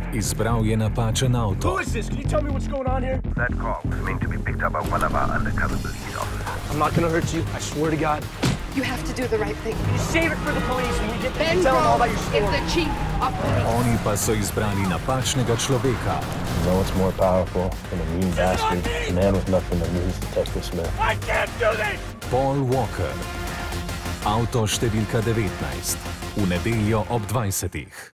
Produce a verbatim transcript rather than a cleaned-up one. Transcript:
Izbral je napačen avto. Who is this? Can you tell me what's going on here? That call was meant to be picked up by one of our undercover police officers. I'm not gonna hurt you. I swear to God. You have to do the right thing. You save it for the police when we get there. Ben Tell them all about your Rhodes story. is the chief of police. Oni pa so izbrali napačnega človeka. No one's more powerful than a mean bastard, a man with nothing to lose, Detective Smith. I can't do this! Paul Walker. Avto številka devetnajst. V nedeljo ob dvajsetih.